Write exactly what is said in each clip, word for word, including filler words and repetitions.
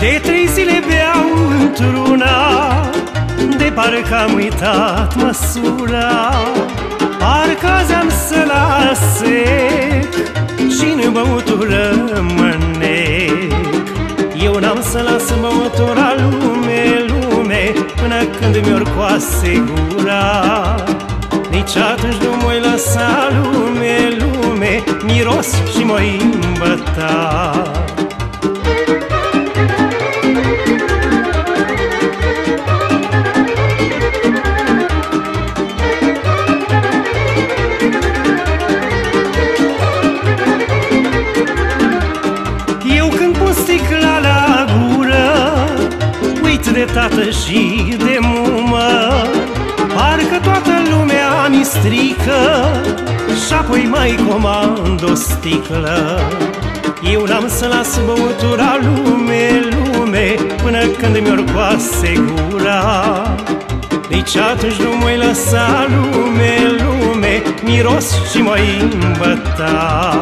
De trei zile beau într-una, de parcă am uitat măsura. Parcă azi am să las sec și-n băutură mă nec. Eu n-am să las băutura lume, lume, până când mi-or coase gura. Nici atunci nu m-oi lăsa lume, lume, miros și m-oi îmbăta. Sticla la gură, uit de tată și de mumă, parcă toată lumea mi strică și apoi mai comand o sticlă. Eu n-am să las băutura lume, lume, până când mi-or coase gura. Nici atunci nu m-oi lăsa lume, lume, miros și m-oi îmbăta.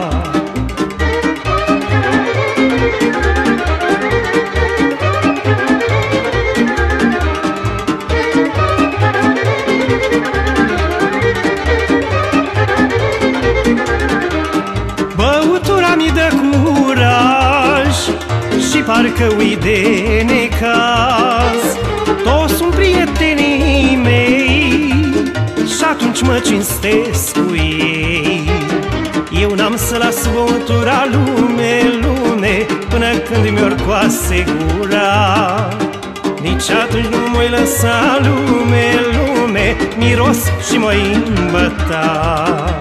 Băutura mi dă curaj și parcă uit de necaz. Toți sunt prietenii mei și atunci mă cinstesc cu ei. Eu n-am să las băutura lume, lume, până când mi-or coase gura. Nici atunci nu m-oi lăsa lume, lume, miros și m-oi îmbăta.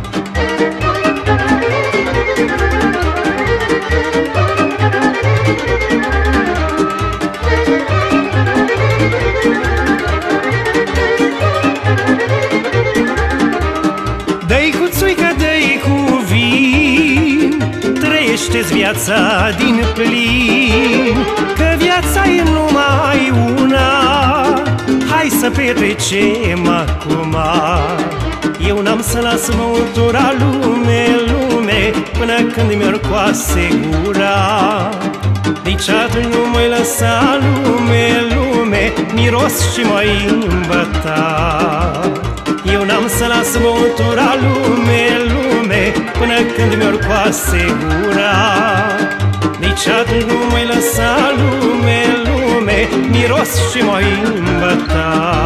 Dă-i cu țuică, dă-i cu vin, trăiește-ți viața din plin, că viața e numai una, hai să petrecem acum. Eu n-am să las băutura lume, lume, până când mi-or coase gura. Nici atunci nu m-oi lăsa lume, lume, miros și m-oi îmbăta. Eu n-am să las băutura lume, lume, până când mi-or coase gura. Nici atunci nu m-oi lăsa lume, lume, miros și m-oi îmbăta.